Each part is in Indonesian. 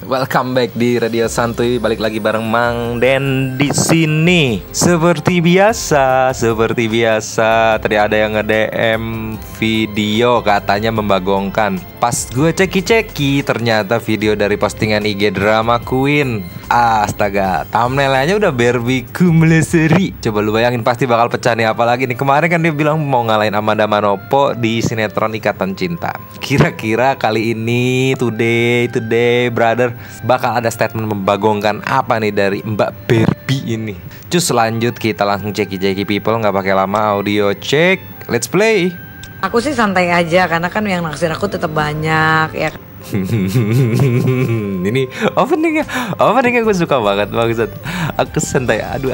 Welcome back di Radio Santuy, balik lagi bareng Mang Den di sini. Seperti biasa, tadi ada yang nge-DM video katanya membagongkan. Pas gue ceki-ceki, ternyata video dari postingan IG Drama Queen. Astaga, thumbnailnya udah Barbie Kumleseri. Coba lu bayangin, pasti bakal pecah nih. Apalagi nih kemarin kan dia bilang mau ngalahin Amanda Manopo di sinetron Ikatan Cinta. Kira-kira kali ini today brother bakal ada statement membagongkan apa nih dari Mbak Barbie ini. Cus, lanjut kita langsung ceki-ceki people, nggak pakai lama, audio check, let's play. Aku sih santai aja karena kan yang naksir aku tetap banyak ya. Ini openingnya gue suka banget maksud. Aku santai, aduh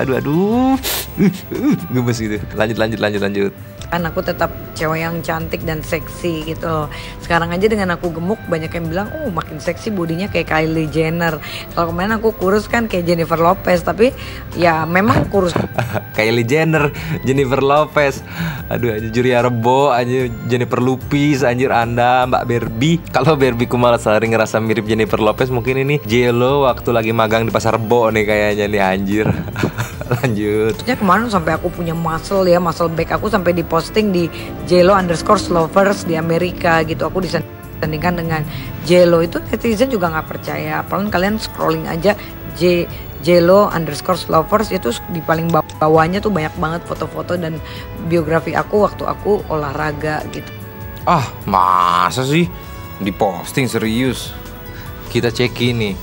gemes gitu. Lanjut. Kan aku tetap cewek yang cantik dan seksi gitu loh. Sekarang aja dengan aku gemuk banyak yang bilang, oh makin seksi, bodinya kayak Kylie Jenner. Kalau kemarin aku kurus kan kayak Jennifer Lopez, tapi ya memang kurus. Kylie Jenner, Jennifer Lopez, aduh anjir Julia Rebo, anjir Jennifer Lupis, anjir Anda Mbak Barbie. Kalau Barbie ku malah sering ngerasa mirip Jennifer Lopez, mungkin ini J.Lo waktu lagi magang di Pasar Rebo nih kayaknya nih anjir. Lanjut. Maksudnya kemarin sampai aku punya muscle back aku sampai diposting di J.Lo_lovers di Amerika gitu. Aku disandingkan dengan J.Lo, itu netizen juga nggak percaya. Apalagi kalian scrolling aja J.Lo_lovers itu di paling bawahnya tuh banyak banget foto-foto dan biografi aku waktu aku olahraga gitu. Ah, masa sih diposting serius? Kita cek ini.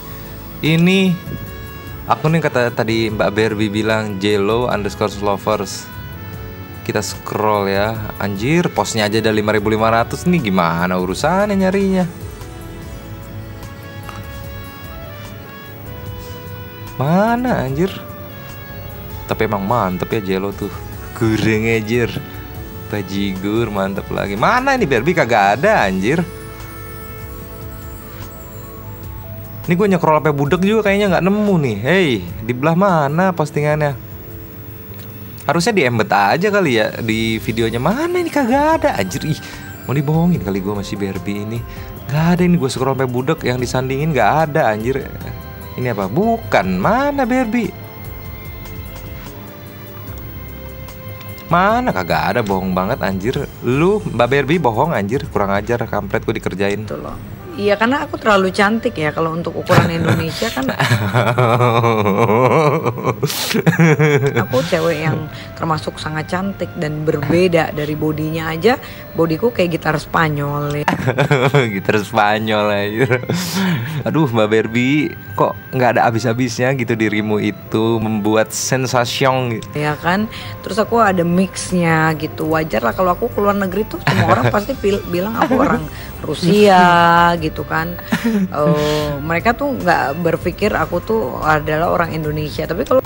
Aku nih kata tadi Mbak Barbie bilang J.Lo_lovers. Kita scroll ya. Anjir, postnya aja ada 5.500 nih, gimana urusannya nyarinya? Mana anjir? Tapi emang mantep ya J.Lo tuh. Goreng anjir. Bajigur mantep lagi. Mana ini Barbie, kagak ada anjir. Ini gue nyekrol sampai budek juga kayaknya nggak nemu nih. Hey, di belah mana postingannya? Harusnya di embed aja kali ya di videonya. Mana ini kagak ada anjir. Ih, mau dibohongin kali gue masih Barbie ini. Nggak ada ini, gue scroll sampai budek, yang disandingin nggak ada anjir. Ini apa? Bukan, mana Barbie? Mana kagak ada, bohong banget anjir. Lu Mbak Barbie bohong anjir, kurang ajar, kampret gue dikerjain. Tuh loh. Iya, karena aku terlalu cantik ya kalau untuk ukuran Indonesia kan. Aku cewek yang termasuk sangat cantik dan berbeda dari bodinya aja. Bodiku kayak gitar Spanyol ya. Gitar Spanyol aja. Aduh Mbak Barbie, kok nggak ada habis-habisnya gitu dirimu itu membuat sensasi Ya kan. Terus aku ada mixnya gitu. Wajar lah kalau aku keluar negeri tuh semua orang pasti bilang aku orang Rusia gitu kan. Mereka tuh nggak berpikir aku tuh adalah orang Indonesia. Tapi kalau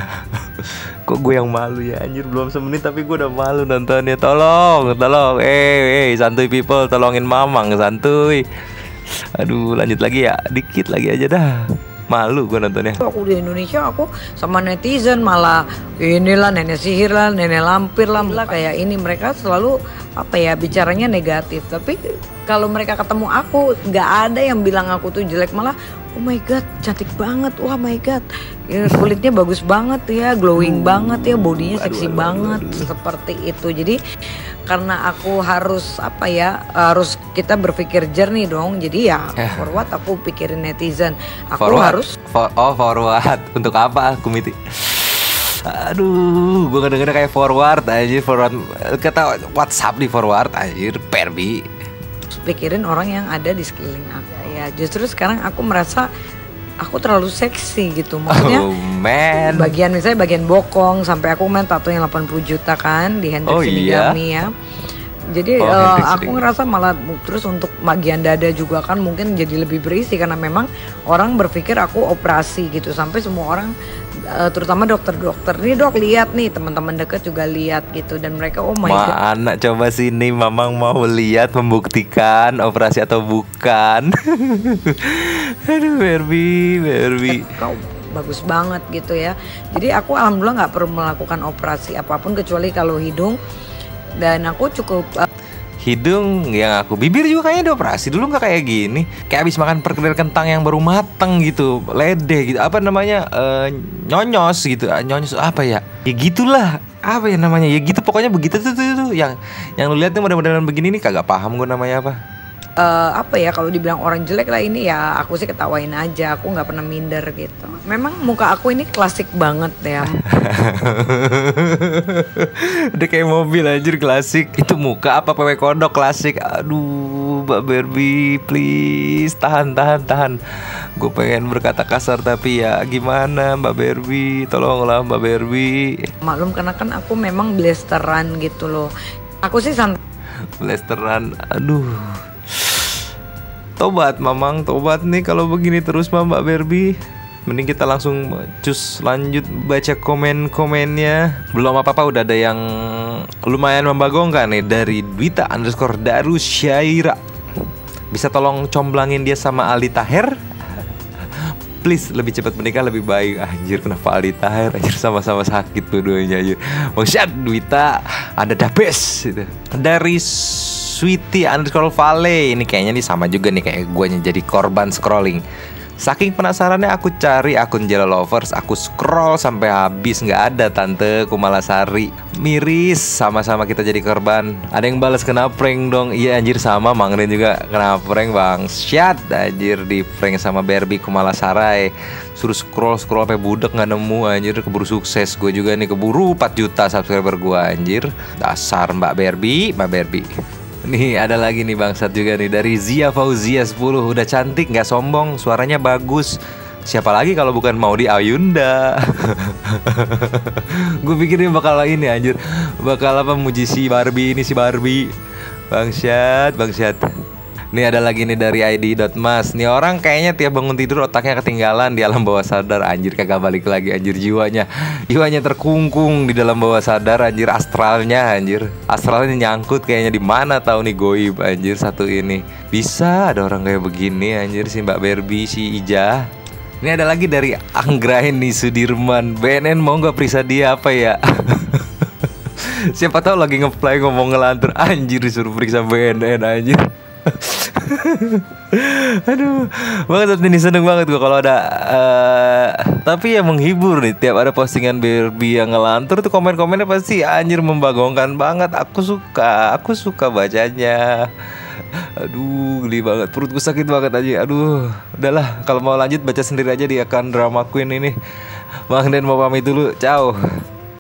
kok gue yang malu ya anjir, belum semenit tapi gue udah malu nontonnya. Tolong santuy people, tolongin Mamang santuy. Aduh, lanjut lagi ya, dikit lagi aja dah. Malu gue nontonnya. Aku di Indonesia, aku sama netizen malah inilah nenek sihir lah, nenek lampir lah, kayak ini. Mereka selalu bicaranya negatif. Tapi kalau mereka ketemu aku, nggak ada yang bilang aku tuh jelek, malah oh my god cantik banget, wah my god ya, kulitnya bagus banget ya, glowing banget ya, bodinya seksi banget. Seperti itu. Jadi karena aku harus harus kita berpikir jernih dong. Jadi ya forward aku pikirin netizen. Aku forward untuk apa komite? Aduh, gue ngedenger kayak forward kata WhatsApp di forward anjir. Barbie, pikirin orang yang ada di sekeliling aku ya. Justru sekarang aku merasa aku terlalu seksi gitu. Maksudnya bagian bokong sampai aku main tato yang 80 juta kan di Hendrik Sinigami ya. Jadi aku ngerasa malah terus untuk bagian dada juga kan mungkin jadi lebih berisi karena memang orang berpikir aku operasi gitu. Sampai semua orang terutama dokter-dokter, nih dok lihat nih, teman-teman dekat juga lihat gitu, dan mereka oh my god. Anak coba sini Mamang mau lihat membuktikan operasi atau bukan. Aduh Barbie. Kau bagus banget gitu ya. Jadi aku alhamdulillah nggak perlu melakukan operasi apapun kecuali kalau hidung, dan aku cukup hidung yang aku, bibir juga kayaknya dioperasi dulu nggak kayak gini, kayak abis makan perkedel kentang yang baru mateng gitu, lede gitu, apa namanya, nyonyos gitu, nyonyos apa ya, ya gitulah, apa ya namanya, ya gitu pokoknya begitu tuh yang lu lihat tuh model-modelan begini nih, kagak paham gue namanya apa. Apa ya, kalau dibilang orang jelek lah ini ya aku sih ketawain aja, aku nggak pernah minder gitu. Memang muka aku ini klasik banget ya. Udah kayak mobil anjir, klasik. Itu muka apa PW kodok klasik. Aduh Mbak Barbie, please tahan. Gue pengen berkata kasar tapi ya gimana Mbak Barbie, tolonglah Mbak Barbie. Maklum karena kan aku memang blasteran gitu loh. Aku sih Blasteran, aduh. Tobat Mamang, tobat nih kalau begini terus Mbak Barbie. Mending kita langsung cus lanjut baca komen-komennya. Belum apa-apa udah ada yang lumayan membagongkan nih, dari Dwita_Darusyaira. Bisa tolong comblangin dia sama Aldi Taher? Please, lebih cepat menikah lebih baik. Anjir, kenapa Aldi Taher? Anjir, sama-sama sakit dua-duanya anjir. Maksud Dwita, Anda the best gitu. Dari Sweetie_Vale, ini kayaknya nih sama juga nih kayak gue jadi korban scrolling. Saking penasarannya aku cari akun Jello Lovers, aku scroll sampai habis, nggak ada Tante Kumalasari. Miris, sama-sama kita jadi korban. Ada yang balas kena prank dong. Iya anjir, sama Mang Den juga kena prank bang. Syat anjir, di prank sama Barbie Kumalasarai. Suruh scroll sampai budek nggak nemu anjir, keburu sukses. Gue juga nih keburu 4 juta subscriber gue anjir. Dasar Mbak Barbie. Nih ada lagi nih bangsat juga nih, dari Zia Fauzia 10. Udah cantik, gak sombong, suaranya bagus. Siapa lagi kalau bukan Maudy Ayunda. Gue pikir dia bakal ini anjir, bakal apa, muji si Barbie ini, si Barbie. Bangsat. Nih ada lagi nih dari ID.mas. Nih orang kayaknya tiap bangun tidur otaknya ketinggalan di alam bawah sadar. Anjir, kagak balik lagi anjir, jiwanya terkungkung di dalam bawah sadar anjir, astralnya nyangkut kayaknya di mana tahu nih, goib anjir satu ini. Bisa ada orang kayak begini anjir, si Mbak Barbie, si Ija. Ini ada lagi dari Anggraini Sudirman. BNN mau nggak periksa dia apa ya? Siapa tahu lagi ngeplay ngomong ngelantur, anjir disuruh periksa BNN anjir. Aduh, banget ini, seneng banget gue kalau ada tapi ya menghibur nih, tiap ada postingan Barbie yang ngelantur tuh komen-komennya pasti anjir membagongkan banget. Aku suka bacanya. Aduh, geli banget, perutku sakit banget aja. Aduh, udahlah, kalau mau lanjut baca sendiri aja di akun Drama Queen ini. Mang Den mau pamit dulu, ciao.